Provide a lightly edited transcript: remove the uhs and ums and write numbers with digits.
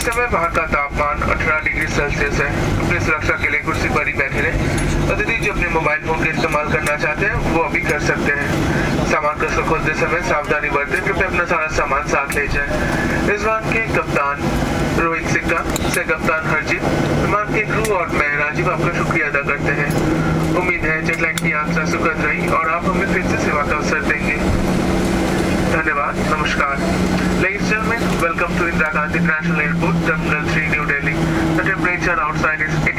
समय वहाँ का तापमान 18 डिग्री सेल्सियस है। अपनी सुरक्षा के लिए कुर्सी पर ही बैठे रहे। अतिथि जो अपने मोबाइल फोन का इस्तेमाल करना चाहते हैं वो अभी कर सकते हैं। सामान कसर खोलते समय सावधानी बरतें, कृपया अपना सारा सामान साथ ले जाएं। इस विमान के कप्तान रोहित सिक्का, सह कप्तान हरजीत, विमान के क्रू और मैं राजीव आपका शुक्रिया अदा करते हैं। उम्मीद है जेटलाइट की यात्रा सुखद रही और आप हमें फिर से सेवा का अवसर देंगे। धन्यवाद। नमस्कार। Ladies and gentlemen, welcome to Indira Gandhi International Airport, Terminal 3, New Delhi. The temperature outside is